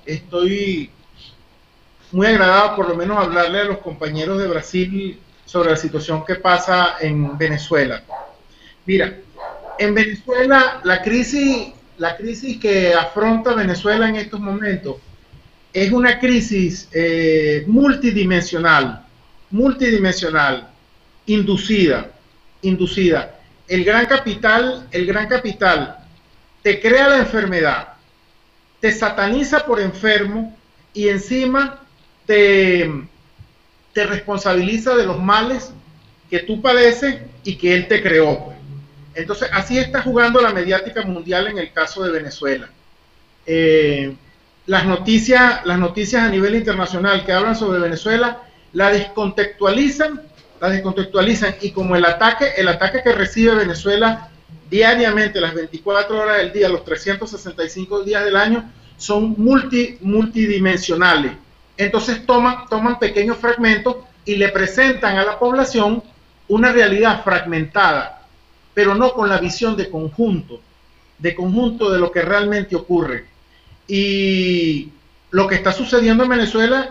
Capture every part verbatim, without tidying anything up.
estoy muy agradado por lo menos hablarle a los compañeros de Brasil sobre la situación que pasa en Venezuela. Mira, en Venezuela la crisis, la crisis que afronta Venezuela en estos momentos es una crisis eh, multidimensional, multidimensional, inducida, inducida. El gran capital, el gran capital te crea la enfermedad, te sataniza por enfermo y encima te, te responsabiliza de los males que tú padeces y que él te creó, pues. Entonces, así está jugando la mediática mundial en el caso de Venezuela. Eh, las noticias, las noticias a nivel internacional que hablan sobre Venezuela la descontextualizan, la descontextualizan y como el ataque, el ataque que recibe Venezuela diariamente, las veinticuatro horas del día, los trescientos sesenta y cinco días del año, son multi, multidimensionales. Entonces toman, toman pequeños fragmentos y le presentan a la población una realidad fragmentada, pero no con la visión de conjunto, de conjunto de lo que realmente ocurre. Y lo que está sucediendo en Venezuela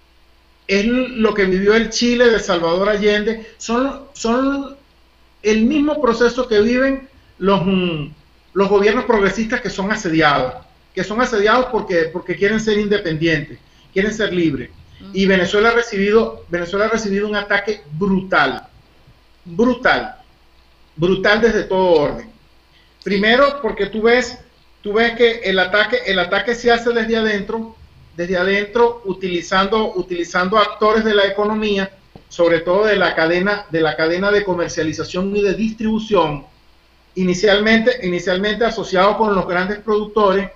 es lo que vivió el Chile de Salvador Allende, son, son el mismo proceso que viven los, los gobiernos progresistas que son asediados, que son asediados porque, porque quieren ser independientes, quieren ser libres. Y Venezuela ha recibido, Venezuela ha recibido un ataque brutal, brutal, brutal desde todo orden. Primero porque tú ves, tú ves que el ataque, el ataque se hace desde adentro, desde adentro utilizando, utilizando actores de la economía, sobre todo de la cadena, de la cadena de comercialización y de distribución, inicialmente, inicialmente asociados con los grandes productores,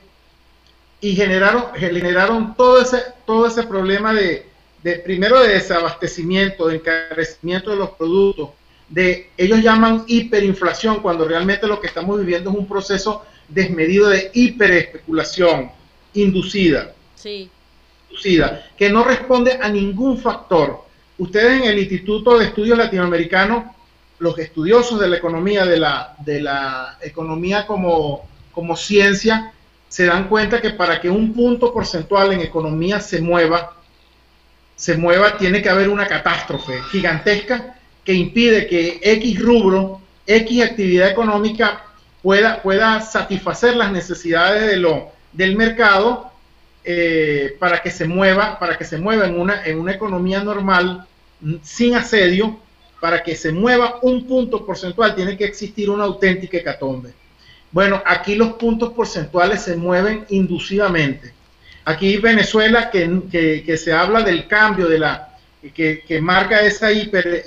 y generaron, generaron todo ese, todo ese problema de, de, primero de desabastecimiento, de encarecimiento de los productos, de, ellos llaman hiperinflación, cuando realmente lo que estamos viviendo es un proceso desmedido de hiperespeculación inducida, sí. inducida, que no responde a ningún factor. Ustedes en el Instituto de Estudios Latinoamericanos, los estudiosos de la economía, de la, de la economía como, como ciencia, se dan cuenta que para que un punto porcentual en economía se mueva, se mueva, tiene que haber una catástrofe gigantesca que impide que X rubro, X actividad económica pueda, pueda satisfacer las necesidades de lo, del mercado eh, para que se mueva, para que se mueva en una, en una economía normal, sin asedio. Para que se mueva un punto porcentual tiene que existir una auténtica hecatombe. Bueno, aquí los puntos porcentuales se mueven inducidamente. Aquí Venezuela, que, que, que se habla del cambio, de la que, que marca esa hiper,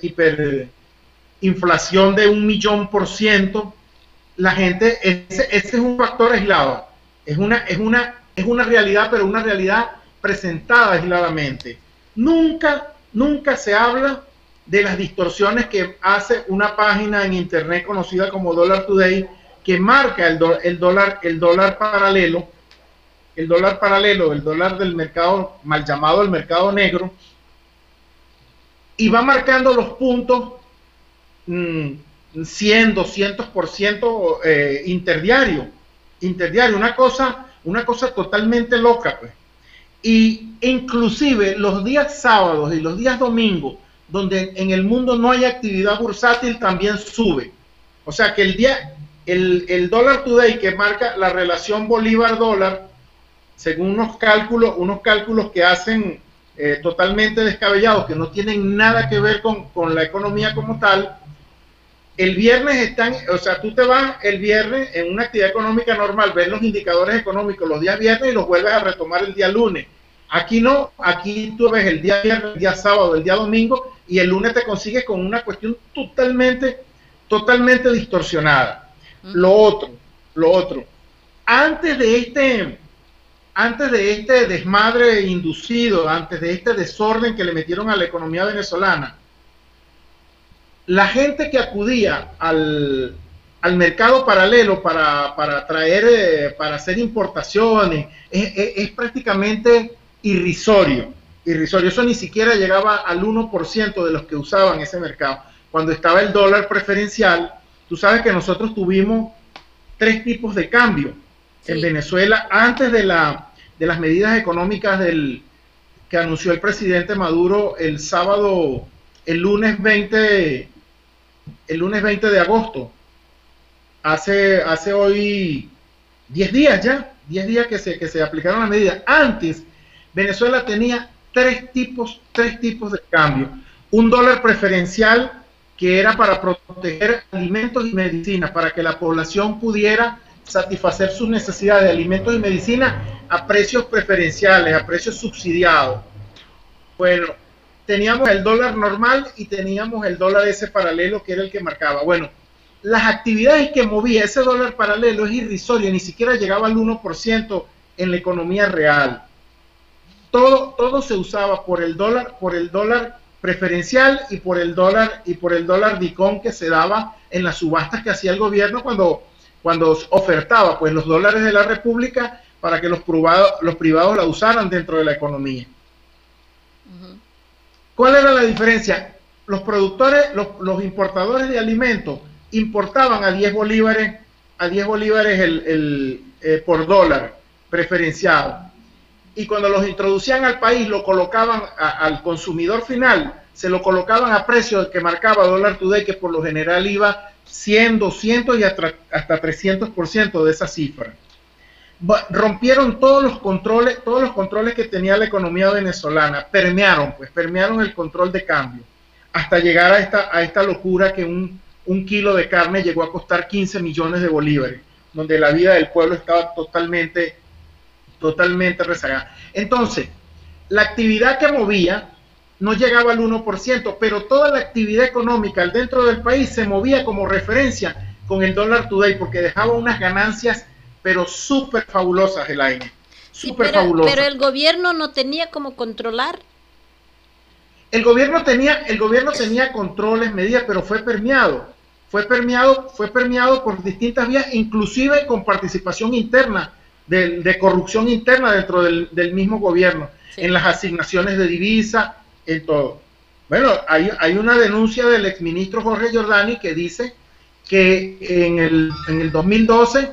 hiperinflación de un millón por ciento, la gente, ese, ese es un factor aislado. Es una, es, una, es una realidad, pero una realidad presentada aisladamente. Nunca, nunca se habla de las distorsiones que hace una página en internet conocida como Dollar Today, que marca el, do, el, dólar, el dólar paralelo, el dólar paralelo, el dólar del mercado, mal llamado el mercado negro, y va marcando los puntos mmm, cien, doscientos por ciento eh, interdiario, interdiario, una cosa, una cosa totalmente loca, pues. Y inclusive los días sábados y los días domingos, donde en el mundo no hay actividad bursátil, también sube. O sea que el día, el, el Dollar Today, que marca la relación Bolívar-dólar, según unos cálculos, unos cálculos que hacen eh, totalmente descabellados, que no tienen nada que ver con, con la economía como tal, el viernes están, o sea, tú te vas el viernes en una actividad económica normal, ves los indicadores económicos los días viernes y los vuelves a retomar el día lunes. Aquí no, aquí tú ves el día viernes, el día sábado, el día domingo, y el lunes te consigues con una cuestión totalmente, totalmente distorsionada. Uh-huh. Lo otro, lo otro, antes de este, antes de este desmadre inducido, antes de este desorden que le metieron a la economía venezolana, la gente que acudía al, al mercado paralelo para, para traer, eh, para hacer importaciones, es, es, es prácticamente irrisorio, irrisorio. Eso ni siquiera llegaba al uno por ciento de los que usaban ese mercado. Cuando estaba el dólar preferencial, tú sabes que nosotros tuvimos tres tipos de cambio sí. en Venezuela antes de la, de las medidas económicas del, que anunció el presidente Maduro el sábado, el lunes veinte, el lunes veinte de agosto. Hace, hace hoy diez días ya, diez días que se, que se aplicaron las medidas. Antes, Venezuela tenía tres tipos, tres tipos de cambio. Un dólar preferencial que era para proteger alimentos y medicinas, para que la población pudiera satisfacer sus necesidades de alimentos y medicina a precios preferenciales, a precios subsidiados. Bueno, teníamos el dólar normal y teníamos el dólar ese paralelo que era el que marcaba. Bueno, las actividades que movía ese dólar paralelo es irrisorio, ni siquiera llegaba al uno por ciento en la economía real. Todo, todo se usaba por el dólar, por el dólar preferencial y por el dólar y por el dólar dicón que se daba en las subastas que hacía el gobierno cuando cuando ofertaba pues los dólares de la República para que los privados, los privados la usaran dentro de la economía. Uh-huh. ¿Cuál era la diferencia? Los productores, los, los importadores de alimentos importaban a diez bolívares, a diez bolívares el, el, eh, por dólar preferenciado. Y cuando los introducían al país, lo colocaban a, al consumidor final, se lo colocaban a precio que marcaba Dollar Today, que por lo general iba cien, doscientos y hasta, hasta trescientos por ciento de esa cifra. Rompieron todos los controles, todos los controles que tenía la economía venezolana, permearon, pues, permearon el control de cambio, hasta llegar a esta, a esta locura que un, un kilo de carne llegó a costar quince millones de bolívares, donde la vida del pueblo estaba totalmente, totalmente rezagada. Entonces, la actividad que movía no llegaba al uno por ciento, pero toda la actividad económica dentro del país se movía como referencia con el Dollar Today, porque dejaba unas ganancias, pero súper fabulosas, Elaine. Súper sí, pero, fabulosas. Pero el gobierno no tenía cómo controlar. El gobierno tenía, el gobierno tenía controles, medidas, pero fue permeado. Fue permeado, fue permeado por distintas vías, inclusive con participación interna, de, de corrupción interna dentro del, del mismo gobierno, sí. En las asignaciones de divisa, en todo. Bueno, hay, hay una denuncia del exministro Jorge Giordani que dice que en el, en el dos mil doce,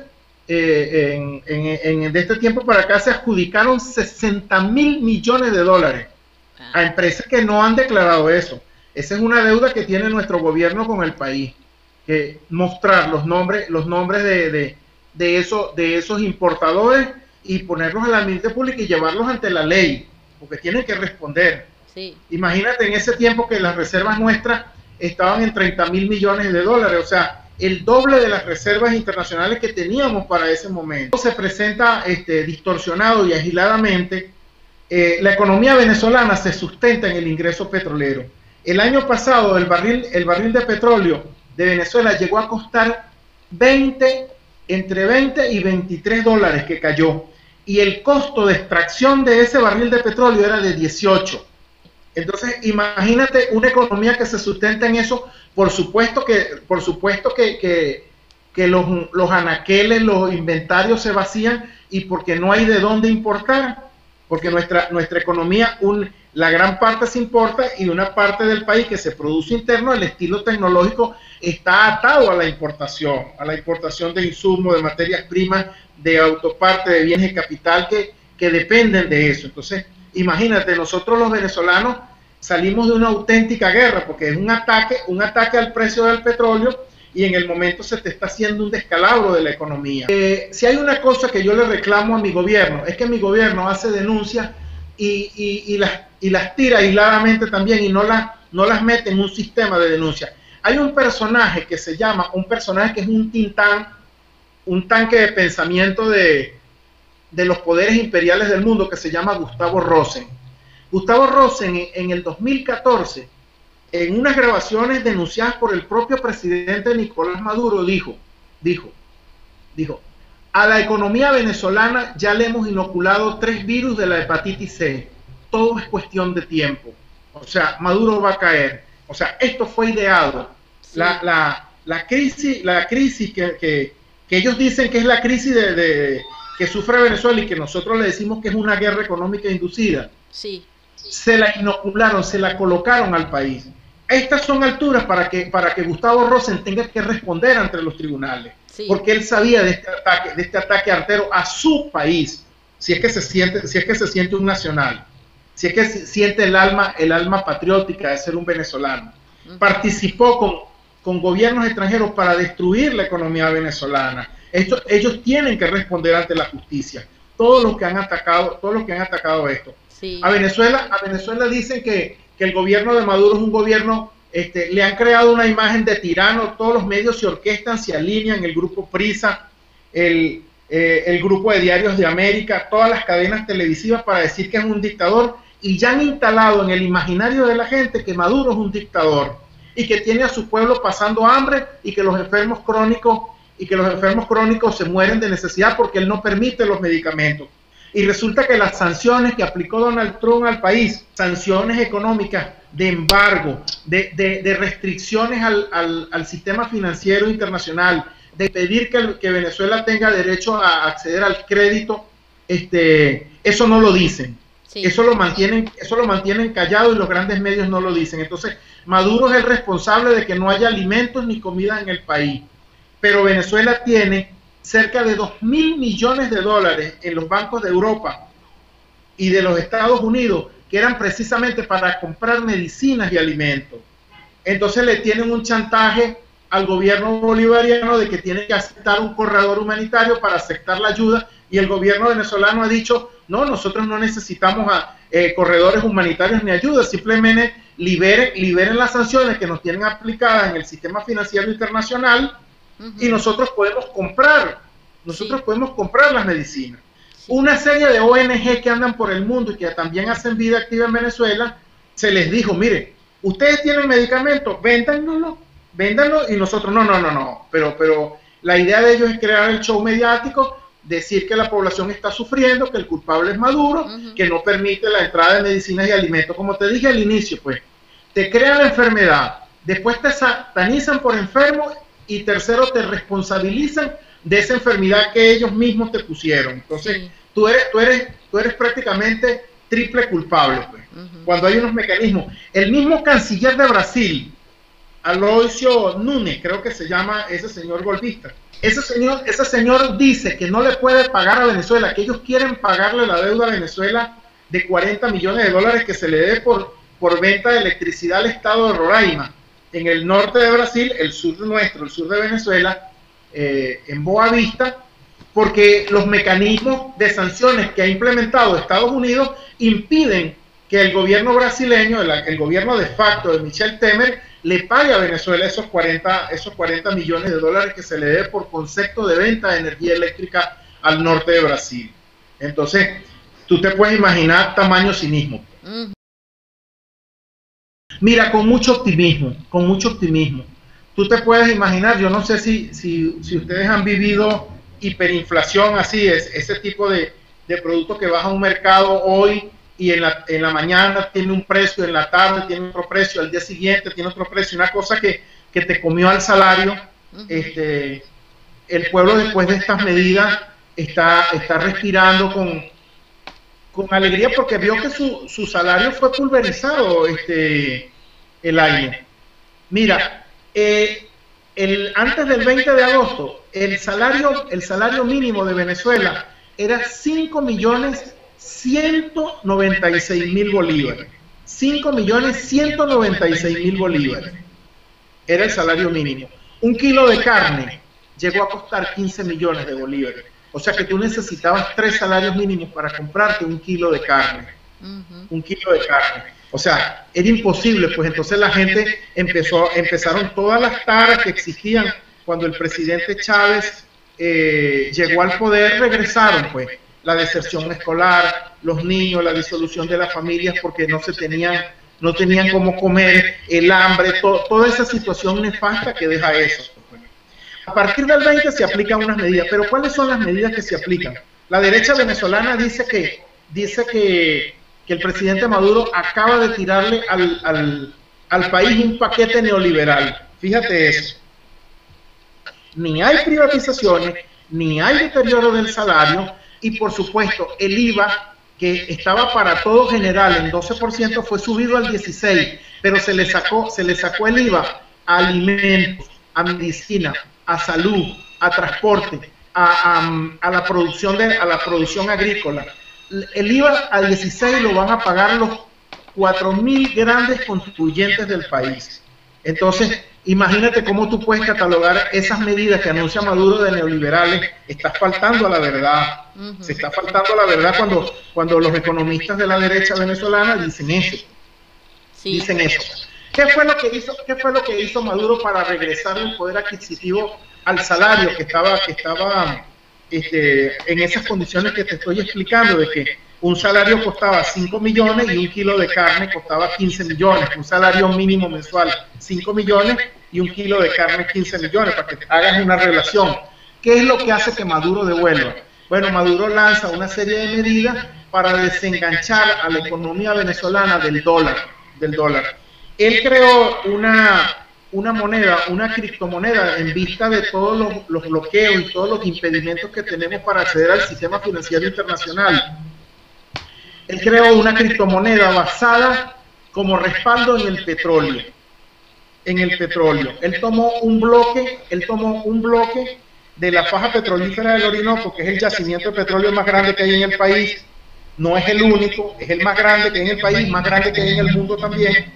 eh, en, en, en, de este tiempo para acá, se adjudicaron sesenta mil millones de dólares a empresas que no han declarado eso. Esa es una deuda que tiene nuestro gobierno con el país, que mostrar los nombres, los nombres de, de, de, eso, de esos importadores y ponerlos a la administración pública y llevarlos ante la ley, porque tienen que responder. Sí. Imagínate en ese tiempo que las reservas nuestras estaban en treinta mil millones de dólares, o sea, el doble de las reservas internacionales que teníamos para ese momento. Se presenta este, distorsionado y agiladamente. Eh, la economía venezolana se sustenta en el ingreso petrolero. El año pasado el barril, el barril de petróleo de Venezuela llegó a costar veinte, entre veinte y veintitrés dólares, que cayó, y el costo de extracción de ese barril de petróleo era de dieciocho. Entonces, imagínate una economía que se sustenta en eso. Por supuesto que, por supuesto que, que, que los, los anaqueles, los inventarios se vacían, y porque no hay de dónde importar, porque nuestra, nuestra economía, un, la gran parte se importa, y una parte del país que se produce interno, el estilo tecnológico está atado a la importación, a la importación de insumos, de materias primas, de autopartes, de bienes de capital que, que dependen de eso. Entonces, imagínate, nosotros los venezolanos salimos de una auténtica guerra, porque es un ataque, un ataque al precio del petróleo, y en el momento se te está haciendo un descalabro de la economía. Eh, si hay una cosa que yo le reclamo a mi gobierno, es que mi gobierno hace denuncias y, y, y, las, y las tira aisladamente también, y no, la, no las mete en un sistema de denuncia. Hay un personaje que se llama, un personaje que es un tintán, un tanque de pensamiento de, de los poderes imperiales del mundo, que se llama Gustavo Rosen. Gustavo Rosen en, en el dos mil catorce, en unas grabaciones denunciadas por el propio presidente Nicolás Maduro, dijo, dijo, dijo, a la economía venezolana ya le hemos inoculado tres virus de la hepatitis C, todo es cuestión de tiempo, o sea, Maduro va a caer, o sea, esto fue ideado, sí. la, la, la crisis, la crisis que, que, que ellos dicen que es la crisis de, de, que sufre Venezuela, y que nosotros le decimos que es una guerra económica inducida, sí. se la inocularon, se la colocaron al país. Estas son alturas para que, para que Gustavo Rosen tenga que responder ante los tribunales, sí. Porque él sabía de este ataque, de este ataque artero a su país, si es que se siente, si es que se siente un nacional, si es que se siente el alma, el alma patriótica de ser un venezolano. Participó con, con gobiernos extranjeros para destruir la economía venezolana. Esto, ellos tienen que responder ante la justicia. Todos los que han atacado, todos los que han atacado esto. Sí. A Venezuela, a Venezuela dicen que, que el gobierno de Maduro es un gobierno, este, le han creado una imagen de tirano, todos los medios se orquestan, se alinean, el grupo Prisa, el, eh, el grupo de Diarios de América, todas las cadenas televisivas para decir que es un dictador, y ya han instalado en el imaginario de la gente que Maduro es un dictador y que tiene a su pueblo pasando hambre y que los enfermos crónicos y que los enfermos crónicos se mueren de necesidad porque él no permite los medicamentos. Y resulta que las sanciones que aplicó Donald Trump al país, sanciones económicas, de embargo, de, de, de restricciones al, al, al sistema financiero internacional, de pedir que, que Venezuela tenga derecho a acceder al crédito, este, eso no lo dicen. Sí. Eso lo mantienen, eso lo mantienen callado y los grandes medios no lo dicen. Entonces, Maduro es el responsable de que no haya alimentos ni comida en el país. Pero Venezuela tiene cerca de dos mil millones de dólares en los bancos de Europa y de los Estados Unidos, que eran precisamente para comprar medicinas y alimentos. Entonces le tienen un chantaje al gobierno bolivariano de que tiene que aceptar un corredor humanitario para aceptar la ayuda, y el gobierno venezolano ha dicho, no, nosotros no necesitamos a, eh, corredores humanitarios ni ayuda, simplemente liberen, liberen las sanciones que nos tienen aplicadas en el sistema financiero internacional. Uh-huh. Y nosotros podemos comprar, nosotros sí. podemos comprar las medicinas. Sí. Una serie de O N G que andan por el mundo y que también hacen vida activa en Venezuela, se les dijo, mire, ustedes tienen medicamentos, véndanlo, véndanlo, y nosotros, no, no, no, no, pero, pero la idea de ellos es crear el show mediático, decir que la población está sufriendo, que el culpable es Maduro, uh-huh. que no permite la entrada de medicinas y alimentos. Como te dije al inicio, pues, te crean la enfermedad, después te satanizan por enfermo, y tercero, te responsabilizan de esa enfermedad que ellos mismos te pusieron. Entonces, sí. tú, eres, tú, eres, tú eres prácticamente triple culpable, pues, uh-huh. cuando hay unos mecanismos. El mismo canciller de Brasil, Aloysio Nunes, creo que se llama ese señor golpista, ese señor, ese señor dice que no le puede pagar a Venezuela, que ellos quieren pagarle la deuda a Venezuela de cuarenta millones de dólares que se le dé por, por venta de electricidad al estado de Roraima, en el norte de Brasil, el sur nuestro, el sur de Venezuela, eh, en Boa Vista, porque los mecanismos de sanciones que ha implementado Estados Unidos impiden que el gobierno brasileño, el, el gobierno de facto de Michel Temer, le pague a Venezuela esos cuarenta, esos cuarenta millones de dólares que se le dé por concepto de venta de energía eléctrica al norte de Brasil. Entonces, tú te puedes imaginar tamaño cinismo. Uh-huh. Mira, con mucho optimismo, con mucho optimismo. Tú te puedes imaginar, yo no sé si, si, si ustedes han vivido hiperinflación así, es, ese tipo de, de producto que baja a un mercado hoy y en la, en la mañana tiene un precio, en la tarde tiene otro precio, al día siguiente tiene otro precio, una cosa que, que te comió al salario. Uh-huh. este, el pueblo después de estas medidas está, está respirando con, con alegría porque vio que su, su salario fue pulverizado este, el año. Mira, eh, el, antes del veinte de agosto, el salario, el salario mínimo de Venezuela era cinco millones ciento noventa y seis mil bolívares. cinco millones ciento noventa y seis mil bolívares. Era el salario mínimo. Un kilo de carne llegó a costar quince millones de bolívares. O sea que tú necesitabas tres salarios mínimos para comprarte un kilo de carne. Uh-huh. Un kilo de carne. O sea, era imposible. Pues entonces la gente empezó, empezaron todas las taras que existían cuando el presidente Chávez eh, llegó al poder, regresaron pues. La deserción escolar, los niños, la disolución de las familias porque no se tenían, no tenían cómo comer, el hambre, to, toda esa situación nefasta que deja eso. A partir del veinte se aplican unas medidas, pero ¿cuáles son las medidas que se aplican? La derecha venezolana dice que, dice que, que el presidente Maduro acaba de tirarle al, al, al país un paquete neoliberal. Fíjate eso. Ni hay privatizaciones, ni hay deterioro del salario. Y por supuesto, el I V A, que estaba para todo general en doce por ciento, fue subido al dieciséis por ciento, pero se le sacó, se le sacó el I V A a alimentos, a medicina, a salud, a transporte. a, a, a la producción de, a la producción agrícola. El I V A a dieciséis lo van a pagar los cuatro mil grandes contribuyentes del país. Entonces, imagínate cómo tú puedes catalogar esas medidas que anuncia Maduro de neoliberales. Estás faltando a la verdad. Uh-huh. Se está faltando a la verdad cuando, cuando los economistas de la derecha venezolana dicen eso. Sí. Dicen eso. ¿Qué fue lo que hizo, qué fue lo que hizo Maduro para regresar el poder adquisitivo al salario que estaba, que estaba este, en esas condiciones que te estoy explicando, de que un salario costaba cinco millones y un kilo de carne costaba quince millones, un salario mínimo mensual cinco millones y un kilo de carne quince millones, para que hagas una relación? ¿Qué es lo que hace que Maduro devuelva? Bueno, Maduro lanza una serie de medidas para desenganchar a la economía venezolana del dólar, del dólar. Él creó una, una moneda, una criptomoneda en vista de todos los, los bloqueos y todos los impedimentos que tenemos para acceder al sistema financiero internacional. Él creó una criptomoneda basada como respaldo en el petróleo. En el petróleo. Él tomó un bloque, él tomó un bloque de la faja petrolífera del Orinoco, que es el yacimiento de petróleo más grande que hay en el país. No es el único, es el más grande que hay en el país, más grande que hay en el mundo también.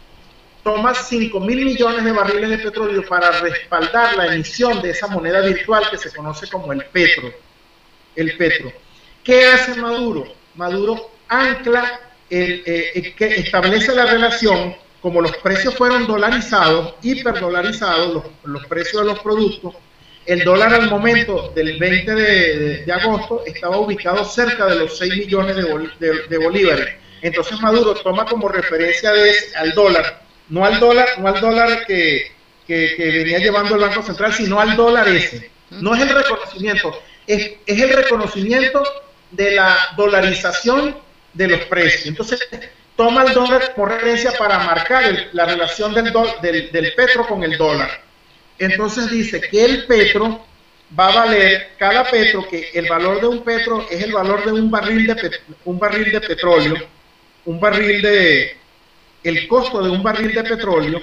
Toma cinco mil millones de barriles de petróleo para respaldar la emisión de esa moneda virtual que se conoce como el petro. El petro. ¿Qué hace Maduro? Maduro ancla, el, eh, el que establece la relación, como los precios fueron dolarizados, hiperdolarizados, los, los precios de los productos. El dólar al momento del veinte de, de, de agosto estaba ubicado cerca de los seis millones de, bol, de, de bolívares. Entonces Maduro toma como referencia de ese, al dólar, no al dólar, no al dólar que, que, que venía llevando el Banco Central, sino al dólar ese. No es el reconocimiento, es, es el reconocimiento de la dolarización de los precios. Entonces toma el dólar como referencia para marcar el, la relación del, do, del, del petro con el dólar. Entonces dice que el petro va a valer, cada petro, que el valor de un petro es el valor de un barril de, pet, un barril de petróleo, un barril de, el costo de un barril de petróleo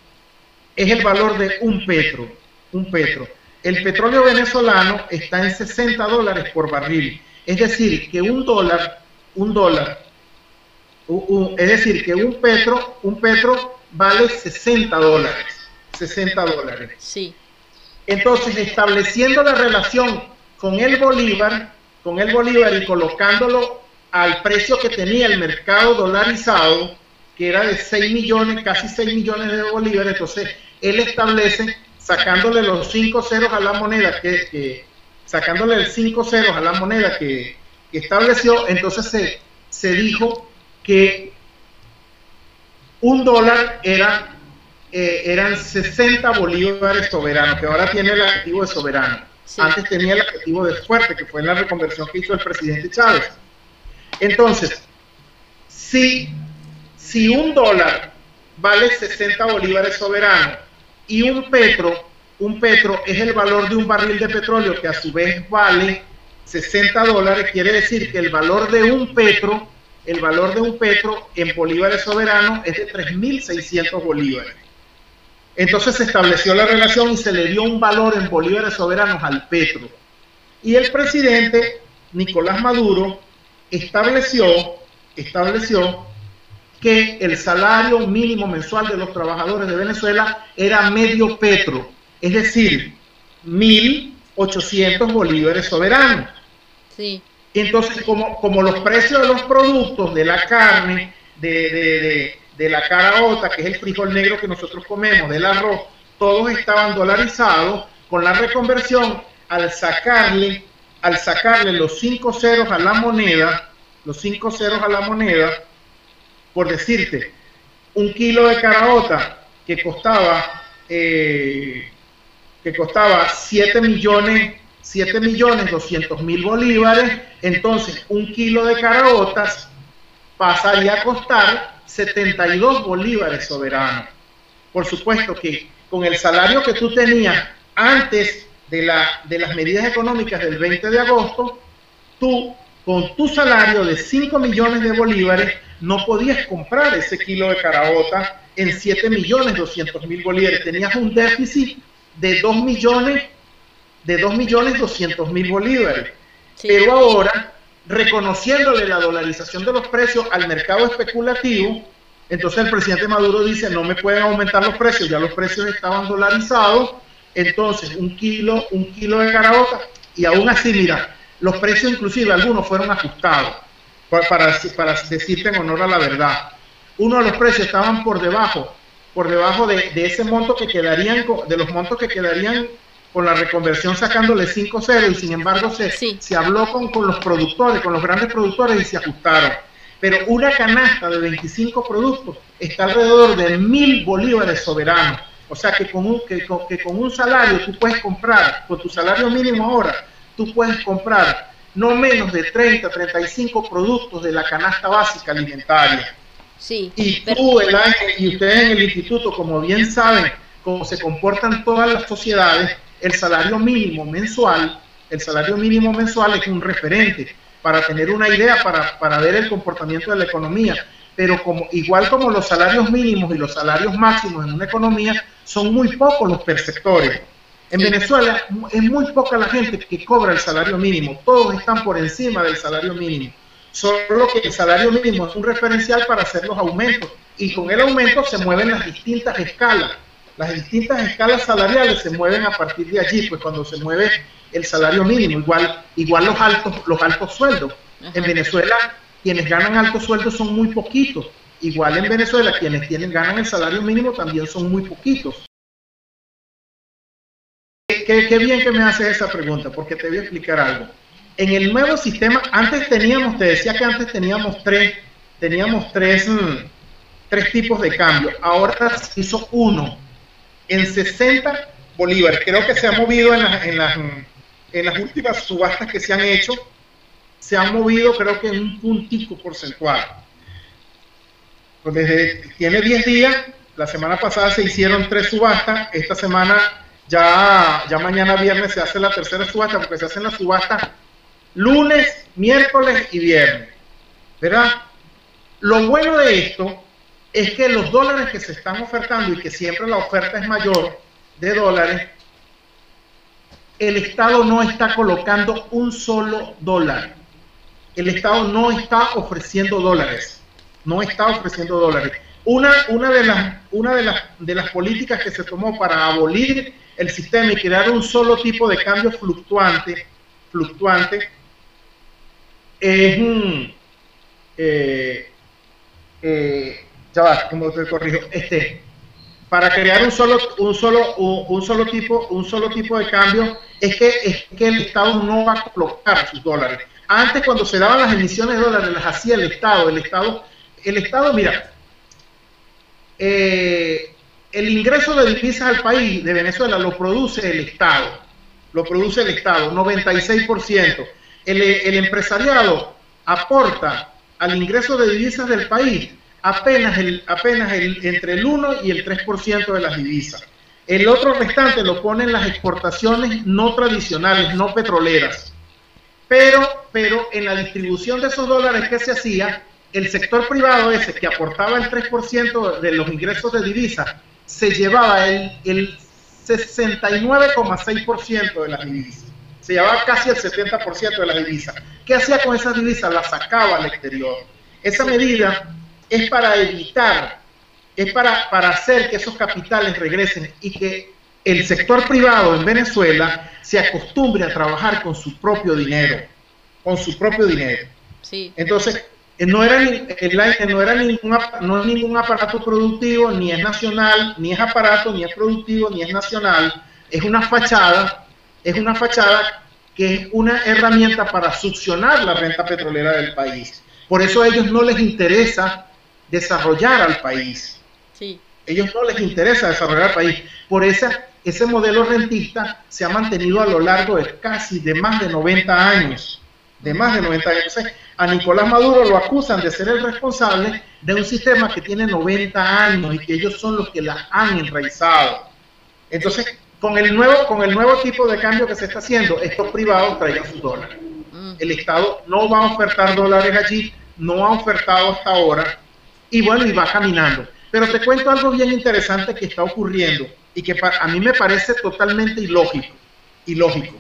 es el valor de un petro, un petro. El petróleo venezolano está en sesenta dólares por barril, es decir, que un dólar, un dólar, un, un, es decir, que un petro, un petro vale sesenta dólares. sesenta dólares. Sí. Entonces, estableciendo la relación con el bolívar, con el bolívar y colocándolo al precio que tenía el mercado dolarizado, que era de seis millones, casi seis millones de bolívares, entonces él establece, sacándole los cinco ceros a la moneda, que, que sacándole el cinco ceros a la moneda que, que estableció, entonces se, se dijo que un dólar era Eh, eran sesenta bolívares soberanos, que ahora tiene el adjetivo de soberano. Sí. Antes tenía el adjetivo de fuerte, que fue la reconversión que hizo el presidente Chávez. Entonces, si, si un dólar vale sesenta bolívares soberanos y un petro, un petro es el valor de un barril de petróleo que a su vez vale sesenta dólares, quiere decir que el valor de un petro, el valor de un petro en bolívares soberanos es de tres mil seiscientos bolívares. Entonces se estableció la relación y se le dio un valor en bolívares soberanos al petro. Y el presidente Nicolás Maduro estableció, estableció que el salario mínimo mensual de los trabajadores de Venezuela era medio petro, es decir, mil ochocientos bolívares soberanos. Sí. Entonces, como, como los precios de los productos, de la carne, de... de, de de la caraota, que es el frijol negro que nosotros comemos, del arroz, todos estaban dolarizados. Con la reconversión, al sacarle, al sacarle los cinco ceros a la moneda, los cinco ceros a la moneda, por decirte, un kilo de caraota que costaba, eh, que costaba siete millones, siete millones doscientos mil bolívares, entonces un kilo de caraotas pasaría a costar setenta y dos bolívares soberanos. Por supuesto que con el salario que tú tenías antes de, la, de las medidas económicas del veinte de agosto, tú con tu salario de cinco millones de bolívares no podías comprar ese kilo de caraota en siete millones doscientos mil bolívares. Tenías un déficit de dos millones de dos millones doscientos mil bolívares. Sí. Pero ahora, reconociéndole la dolarización de los precios al mercado especulativo, entonces el presidente Maduro dice, no me pueden aumentar los precios, ya los precios estaban dolarizados, entonces un kilo, un kilo de caraota, y aún así, mira, los precios inclusive algunos fueron ajustados, para, para, para decirte en honor a la verdad. Uno de los precios estaban por debajo, por debajo de, de ese monto que quedarían, de los montos que quedarían con la reconversión sacándole cinco ceros, y sin embargo se, sí. se habló con, con los productores, con los grandes productores y se ajustaron. Pero una canasta de veinticinco productos está alrededor de mil bolívares soberanos. O sea que con, un, que, con, que con un salario tú puedes comprar, con tu salario mínimo ahora, tú puedes comprar no menos de treinta, treinta y cinco productos de la canasta básica alimentaria. Sí, y tú, el año, y ustedes en el instituto, como bien saben cómo se comportan todas las sociedades, el salario mínimo mensual, el salario mínimo mensual es un referente para tener una idea, para, para ver el comportamiento de la economía. Pero como, igual como los salarios mínimos y los salarios máximos en una economía, son muy pocos los perceptores. En sí. Venezuela es muy poca la gente que cobra el salario mínimo, todos están por encima del salario mínimo. Solo que el salario mínimo es un referencial para hacer los aumentos, y con el aumento se mueven las distintas escalas. Las distintas escalas salariales se mueven a partir de allí, pues cuando se mueve el salario mínimo, igual, igual los altos, los altos sueldos. Ajá. En Venezuela, quienes ganan altos sueldos son muy poquitos. Igual en Venezuela, quienes tienen, ganan el salario mínimo también son muy poquitos. Qué, qué bien que me haces esa pregunta, porque te voy a explicar algo. En el nuevo sistema, antes teníamos, te decía que antes teníamos tres, teníamos tres, mmm, tres tipos de cambio. Ahora se hizo uno, en sesenta bolívares. Creo que se ha movido en las, en las, en las últimas subastas que se han hecho, se han movido creo que en un puntico porcentual. Pues desde, tiene diez días, la semana pasada se hicieron tres subastas, esta semana ya, ya mañana viernes se hace la tercera subasta, porque se hacen las subastas lunes, miércoles y viernes, ¿verdad? Lo bueno de esto es que los dólares que se están ofertando, y que siempre la oferta es mayor de dólares, el Estado no está colocando un solo dólar. El Estado no está ofreciendo dólares. No está ofreciendo dólares. Una, una, de, las, una de, las, de las políticas que se tomó para abolir el sistema y crear un solo tipo de cambio fluctuante, fluctuante es un... Eh, eh, ya va, como te corrijo, este, para crear un solo, un solo, un, un solo tipo, un solo tipo de cambio, es que, es que el Estado no va a colocar sus dólares. Antes, cuando se daban las emisiones de dólares, las hacía el Estado. El Estado, el Estado, mira, eh, el ingreso de divisas al país de Venezuela lo produce el Estado, lo produce el Estado, noventa y seis por ciento. El, el empresariado aporta al ingreso de divisas del país apenas, el, apenas el, entre el uno y el tres por ciento de las divisas. El otro restante lo ponen las exportaciones no tradicionales, no petroleras. Pero, pero en la distribución de esos dólares que se hacía, el sector privado ese que aportaba el tres por ciento de los ingresos de divisas, se llevaba el, el sesenta y nueve coma seis por ciento de las divisas. Se llevaba casi el setenta por ciento de las divisas. ¿Qué hacía con esas divisas? Las sacaba al exterior. Esa medida es para evitar, es para, para hacer que esos capitales regresen y que el sector privado en Venezuela se acostumbre a trabajar con su propio dinero, con su propio dinero. Sí. Entonces, no era, ni, el, no era ningún, no es ningún aparato productivo, ni es nacional, ni es aparato, ni es productivo, ni es nacional. Es una fachada, es una fachada que es una herramienta para succionar la renta petrolera del país. Por eso a ellos no les interesa desarrollar al país. Sí. Ellos no les interesa desarrollar al país. Por esa, ese modelo rentista se ha mantenido a lo largo de casi de más de noventa años. De más de noventa años. Entonces, a Nicolás Maduro lo acusan de ser el responsable de un sistema que tiene noventa años y que ellos son los que la han enraizado. Entonces, con el nuevo, con el nuevo tipo de cambio que se está haciendo, estos privados traigan sus dólares. El Estado no va a ofertar dólares allí, no ha ofertado hasta ahora, y bueno, y va caminando. Pero te cuento algo bien interesante que está ocurriendo y que a mí me parece totalmente ilógico. ilógico.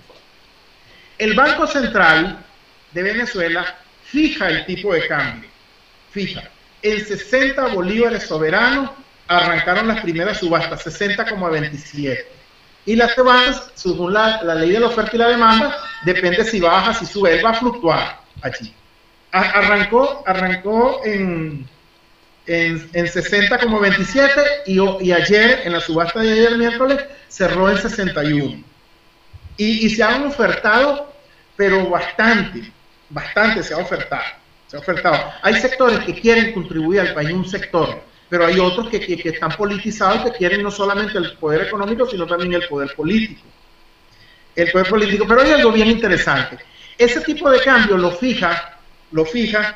El Banco Central de Venezuela fija el tipo de cambio, fija. En sesenta bolívares soberanos arrancaron las primeras subastas, sesenta coma veintisiete. Y las subastas, según la, la ley de la oferta y la demanda, depende si baja, si sube, él va a fluctuar allí. Arrancó, arrancó en, en, en sesenta coma veintisiete y, y ayer, en la subasta de ayer miércoles, cerró en sesenta y uno. Y, y se han ofertado, pero bastante, bastante se ha ofertado, se ha ofertado. Hay sectores que quieren contribuir al país, un sector, pero hay otros que, que, que están politizados, que quieren no solamente el poder económico, sino también el poder político. El poder político, pero hay algo bien interesante. Ese tipo de cambio lo fija, lo fija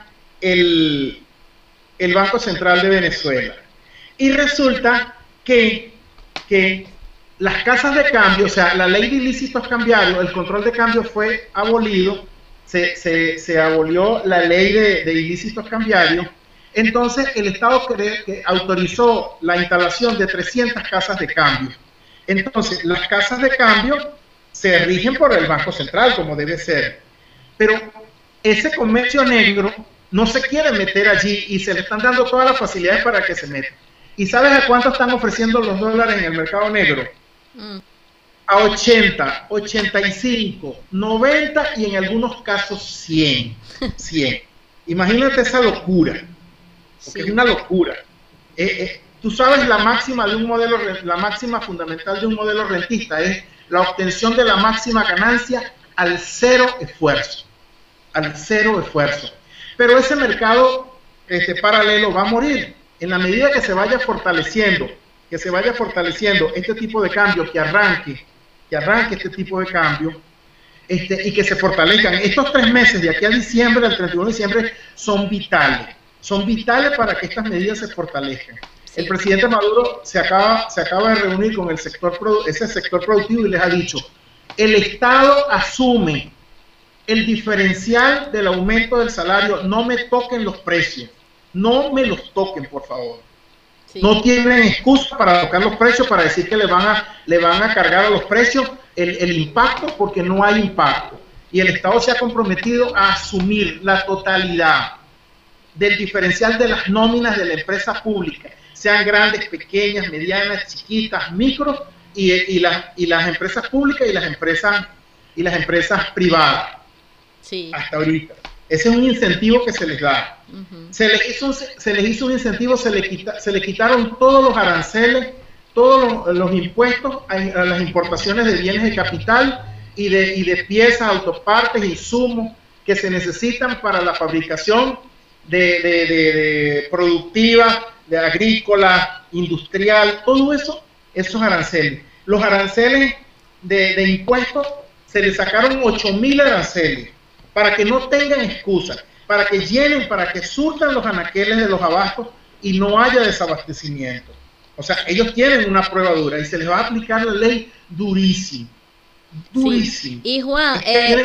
el, el Banco Central de Venezuela. Y resulta que, que las casas de cambio, o sea, la ley de ilícitos cambiarios, el control de cambio fue abolido, se, se, se abolió la ley de, de ilícitos cambiarios. Entonces el Estado cree que autorizó la instalación de trescientas casas de cambio. Entonces las casas de cambio se rigen por el Banco Central, como debe ser. Pero ese comercio negro no se quiere meter allí y se le están dando todas las facilidades para que se meta. ¿Y sabes a cuánto están ofreciendo los dólares en el mercado negro? Mm. A ochenta, ochenta y cinco, noventa y en algunos casos cien. cien. Imagínate esa locura. Porque sí. Es una locura. Eh, eh, tú sabes la máxima de un modelo, la máxima fundamental de un modelo rentista es la obtención de la máxima ganancia al cero esfuerzo. Al cero esfuerzo. Pero ese mercado este, paralelo va a morir. En la medida que se vaya fortaleciendo, que se vaya fortaleciendo este tipo de cambio, que arranque, que arranque este tipo de cambio, este, y que se fortalezcan. Estos tres meses, de aquí a diciembre, al treinta y uno de diciembre, son vitales. Son vitales para que estas medidas se fortalezcan. Sí. El presidente Maduro se acaba, se acaba de reunir con el sector, ese sector productivo y les ha dicho, el Estado asume el diferencial del aumento del salario, no me toquen los precios, no me los toquen, por favor. Sí. No tienen excusa para tocar los precios, para decir que le van a, le van a cargar a los precios el, el impacto, porque no hay impacto. Y el Estado se ha comprometido a asumir la totalidad del diferencial de las nóminas de la empresa pública, sean grandes, pequeñas, medianas, chiquitas, micro, y, y, las, y las empresas públicas y las empresas, y las empresas privadas. Sí. Hasta ahorita. Ese es un incentivo que se les da. Uh-huh. Se les hizo, se les hizo un incentivo, se le, quita, se le quitaron todos los aranceles, todos los, los impuestos a, a las importaciones de bienes de capital y de, y de piezas, autopartes, insumos que se necesitan para la fabricación de, de, de, de productiva, de agrícola, industrial, todo eso, esos aranceles. Los aranceles de, de impuestos, se les sacaron ocho mil aranceles para que no tengan excusa, para que llenen, para que surtan los anaqueles de los abastos y no haya desabastecimiento. O sea, ellos tienen una prueba dura y se les va a aplicar la ley durísimo, durísimo. Sí. Y Juan, eh,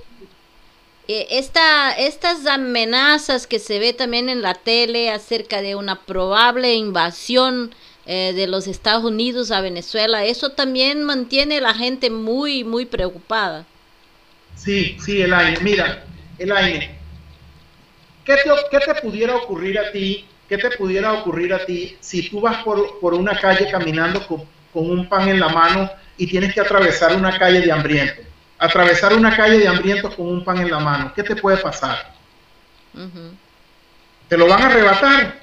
esta, estas amenazas que se ve también en la tele acerca de una probable invasión eh, de los Estados Unidos a Venezuela, eso también mantiene a la gente muy, muy preocupada. Sí, sí, Elaine, mira, Elaine, ¿qué te, ¿qué te pudiera ocurrir a ti, qué te pudiera ocurrir a ti si tú vas por, por una calle caminando con, con un pan en la mano y tienes que atravesar una calle de hambrientos? Atravesar una calle de hambrientos con un pan en la mano, ¿qué te puede pasar? Uh-huh. ¿Te lo van a arrebatar?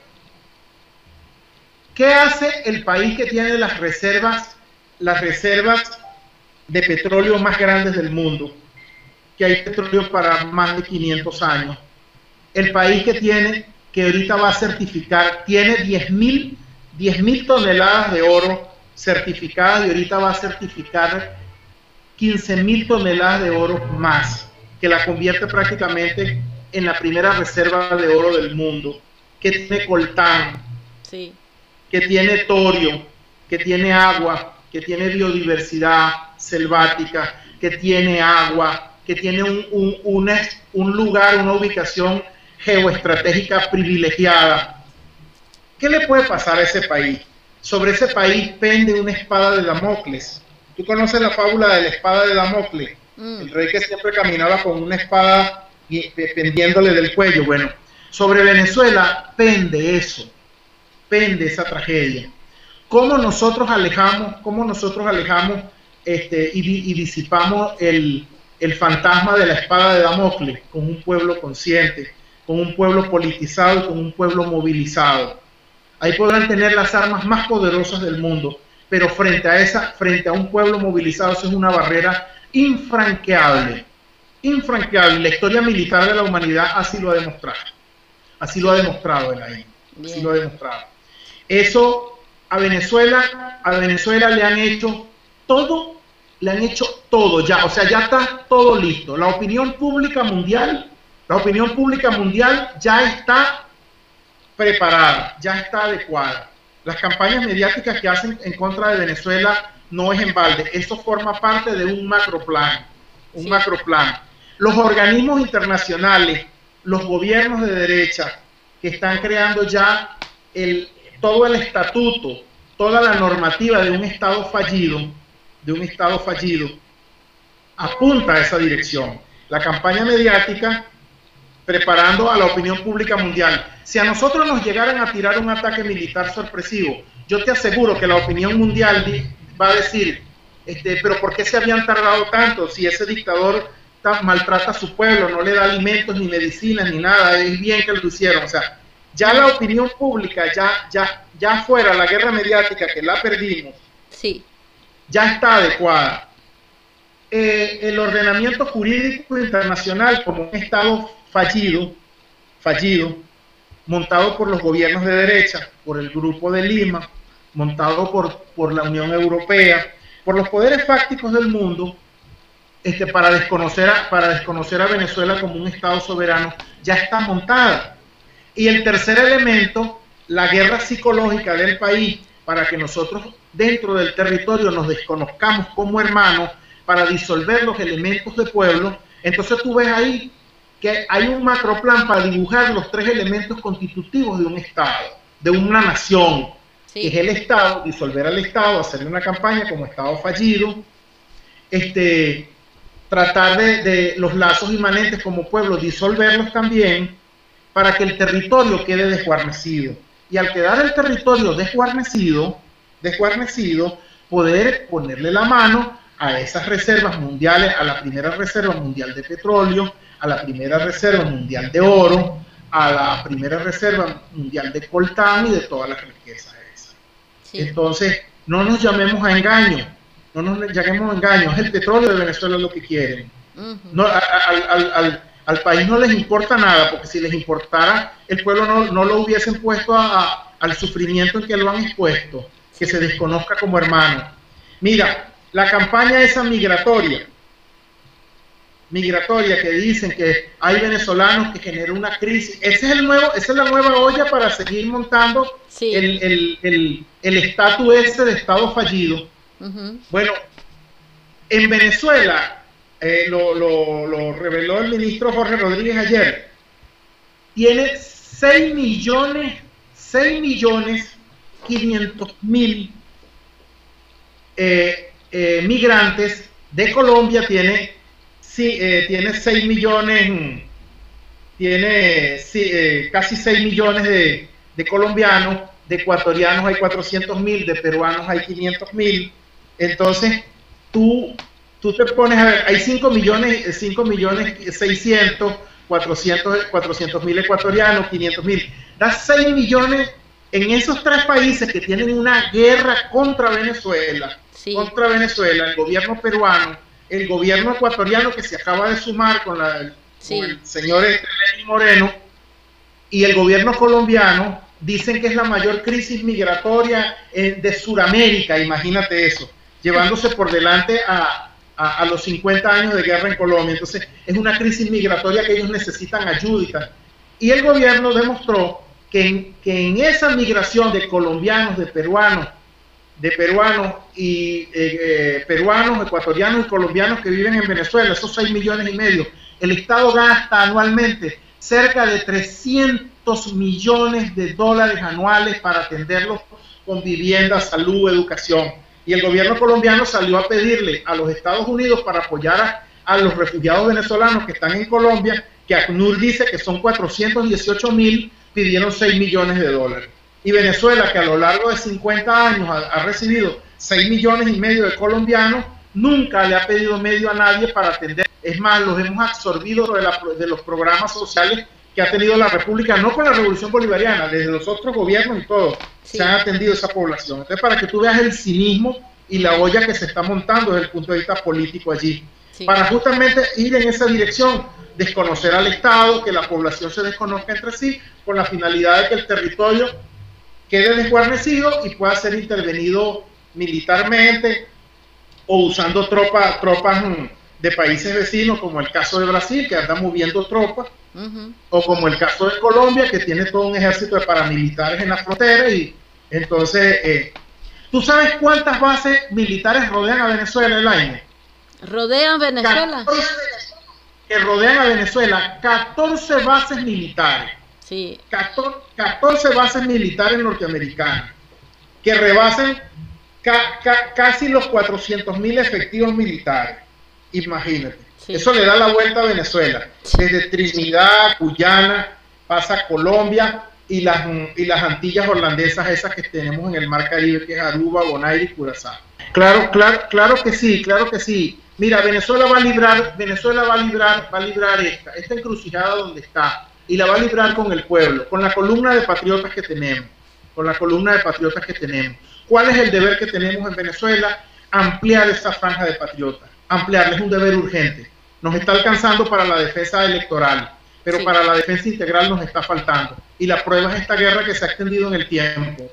¿Qué hace el país que tiene las reservas, las reservas de petróleo más grandes del mundo? Que hay petróleo para más de quinientos años. El país que tiene, que ahorita va a certificar, tiene diez mil toneladas de oro certificadas y ahorita va a certificar quince mil toneladas de oro más, que la convierte prácticamente en la primera reserva de oro del mundo, que tiene coltán, sí, que tiene torio, que tiene agua, que tiene biodiversidad selvática, que tiene agua, que tiene un, un, una, un lugar, una ubicación geoestratégica privilegiada. ¿Qué le puede pasar a ese país? Sobre ese país pende una espada de Damocles, Tú conoces la fábula de la espada de Damocles, Mm. el rey que siempre caminaba con una espada y- pendiéndole del cuello. Bueno, sobre Venezuela pende eso, pende esa tragedia. ¿Cómo nosotros alejamos, cómo nosotros alejamos este, y, di- y disipamos el, el fantasma de la espada de Damocles con un pueblo consciente, con un pueblo politizado y con un pueblo movilizado? Ahí podrán tener las armas más poderosas del mundo, pero frente a esa, frente a un pueblo movilizado, eso es una barrera infranqueable, infranqueable. La historia militar de la humanidad así lo ha demostrado, así lo ha demostrado el ahí, así lo ha demostrado. Eso a Venezuela, a Venezuela le han hecho todo, le han hecho todo ya, o sea, ya está todo listo. La opinión pública mundial, la opinión pública mundial ya está preparada, ya está adecuada. Las campañas mediáticas que hacen en contra de Venezuela no es en balde, eso forma parte de un macroplan, un Sí. macroplan. Los organismos internacionales, los gobiernos de derecha que están creando ya el, todo el estatuto, toda la normativa de un Estado fallido, de un Estado fallido, apunta a esa dirección. La campaña mediática preparando a la opinión pública mundial. Si a nosotros nos llegaran a tirar un ataque militar sorpresivo, yo te aseguro que la opinión mundial va a decir, este, pero ¿por qué se habían tardado tanto? Si ese dictador maltrata a su pueblo, no le da alimentos, ni medicinas, ni nada, es bien que lo hicieron. O sea, ya la opinión pública, ya, ya, ya fuera la guerra mediática, que la perdimos, sí, ya está adecuada. Eh, el ordenamiento jurídico internacional como un Estado fallido, fallido, montado por los gobiernos de derecha, por el Grupo de Lima, montado por, por la Unión Europea, por los poderes fácticos del mundo, este, para, desconocer a, para desconocer a Venezuela como un Estado soberano, ya está montada. Y el tercer elemento, la guerra psicológica del país, para que nosotros dentro del territorio nos desconozcamos como hermanos, para disolver los elementos de pueblo. Entonces tú ves ahí que hay un macroplan para dibujar los tres elementos constitutivos de un Estado, de una nación, sí, que es el Estado, disolver al Estado, hacerle una campaña como Estado fallido, este, tratar de, de los lazos inmanentes como pueblo, disolverlos también, para que el territorio quede desguarnecido. Y al quedar el territorio desguarnecido, desguarnecido, poder ponerle la mano a esas reservas mundiales, a la primera reserva mundial de petróleo, a la primera reserva mundial de oro, a la primera reserva mundial de coltán y de todas las riquezas esas. Sí. Entonces, no nos llamemos a engaño, no nos llamemos a engaño, es el petróleo de Venezuela lo que quieren. Uh-huh. No, al, al, al, al país no les importa nada, porque si les importara, el pueblo no, no lo hubiesen puesto a, a, al sufrimiento en que lo han expuesto, que se desconozca como hermano. Mira, la campaña esa migratoria, migratoria que dicen que hay venezolanos que generan una crisis, ese es el nuevo, esa es la nueva olla para seguir montando sí. el el el el estatus ese de Estado fallido. Uh-huh. Bueno, en Venezuela, eh, lo, lo, lo reveló el ministro Jorge Rodríguez ayer, tiene seis millones, seis millones quinientos mil eh, eh, migrantes de Colombia, tiene Sí, eh, tiene seis millones, tiene sí, eh, casi seis millones de, de colombianos, de ecuatorianos hay cuatrocientos mil, de peruanos hay quinientos mil. Entonces, tú, tú te pones a ver, hay cinco millones, cinco millones seiscientos, cuatrocientos mil ecuatorianos, quinientos mil. Da seis millones en esos tres países que tienen una guerra contra Venezuela, sí. contra Venezuela, el gobierno peruano, el gobierno ecuatoriano que se acaba de sumar con, la, sí. con el señor Lenín Moreno, y el gobierno colombiano, dicen que es la mayor crisis migratoria eh, de Sudamérica, imagínate eso, llevándose por delante a, a, a los cincuenta años de guerra en Colombia. Entonces es una crisis migratoria que ellos necesitan ayuda, y el gobierno demostró que en, que en esa migración de colombianos, de peruanos, de peruanos y eh, eh, peruanos, ecuatorianos y colombianos que viven en Venezuela, esos seis millones y medio, el Estado gasta anualmente cerca de trescientos millones de dólares anuales para atenderlos con vivienda, salud, educación. Y el gobierno colombiano salió a pedirle a los Estados Unidos para apoyar a, a los refugiados venezolanos que están en Colombia, que ACNUR dice que son cuatrocientos dieciocho mil, pidieron seis millones de dólares. Y Venezuela, que a lo largo de cincuenta años ha, ha recibido seis millones y medio de colombianos, nunca le ha pedido medio a nadie para atender. Es más, los hemos absorbido de, la, de los programas sociales que ha tenido la República, no con la Revolución Bolivariana, desde los otros gobiernos y todo, sí. Se han atendido esa población. Entonces, para que tú veas el cinismo y la olla que se está montando desde el punto de vista político allí, sí. Para justamente ir en esa dirección, desconocer al Estado, que la población se desconozca entre sí, con la finalidad de que el territorio quede desguarnecido y pueda ser intervenido militarmente o usando tropas tropas de países vecinos, como el caso de Brasil, que anda moviendo tropas, uh-huh. O como el caso de Colombia, que tiene todo un ejército de paramilitares en la frontera. Y entonces, eh, ¿tú sabes cuántas bases militares rodean a Venezuela, Elaine? ¿Rodean Venezuela? catorce, que rodean a Venezuela, catorce bases militares. Sí. catorce, catorce bases militares norteamericanas, que rebasan ca, ca, casi los cuatrocientos mil efectivos militares. Imagínate. Sí. Eso le da la vuelta a Venezuela. Desde Trinidad, Guyana, pasa a Colombia y las, y las Antillas holandesas, esas que tenemos en el Mar Caribe, que es Aruba, Bonaire y Curazao. Claro, claro, claro que sí, claro que sí. Mira, Venezuela va a librar, Venezuela va a librar, va a librar esta, esta encrucijada donde está, y la va a librar con el pueblo, con la columna de patriotas que tenemos, con la columna de patriotas que tenemos. ¿Cuál es el deber que tenemos en Venezuela? Ampliar esa franja de patriotas. Ampliarles es un deber urgente. Nos está alcanzando para la defensa electoral, pero sí. Para la defensa integral nos está faltando. Y la prueba es esta guerra que se ha extendido en el tiempo.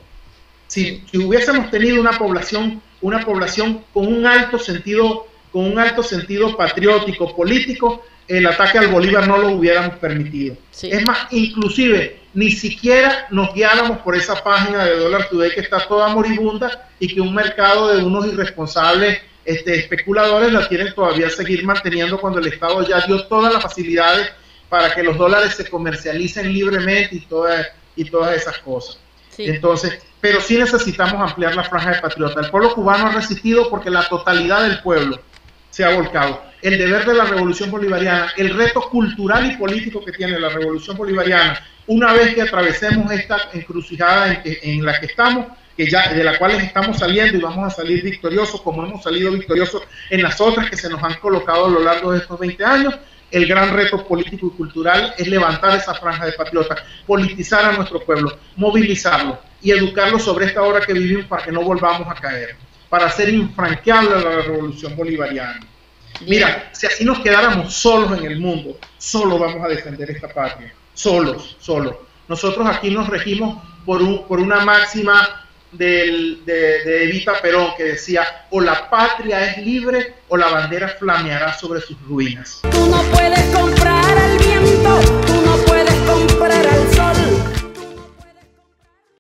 Si, si hubiésemos tenido una población, una población con un alto sentido, con un alto sentido patriótico, político, el ataque al Bolívar no lo hubiéramos permitido. Sí. Es más, inclusive, ni siquiera nos guiáramos por esa página de Dollar Today que está toda moribunda y que un mercado de unos irresponsables Este, especuladores la quieren todavía seguir manteniendo cuando el Estado ya dio todas las facilidades para que los dólares se comercialicen libremente y todas, y todas esas cosas. Sí. Entonces, pero sí necesitamos ampliar la franja de patriota. El pueblo cubano ha resistido porque la totalidad del pueblo se ha volcado. El deber de la revolución bolivariana, el reto cultural y político que tiene la revolución bolivariana, una vez que atravesemos esta encrucijada en, que, en la que estamos, que ya, de la cual estamos saliendo y vamos a salir victoriosos, como hemos salido victoriosos en las otras que se nos han colocado a lo largo de estos veinte años, el gran reto político y cultural es levantar esa franja de patriotas, politizar a nuestro pueblo, movilizarlo y educarlo sobre esta hora que vivimos para que no volvamos a caer, para hacer infranqueable la revolución bolivariana. Mira, si así nos quedáramos solos en el mundo, solo vamos a defender esta patria, solos, solos. Nosotros aquí nos regimos por, un, por una máxima del, de, de Evita Perón que decía: o la patria es libre o la bandera flameará sobre sus ruinas. Tú no puedes comprar al viento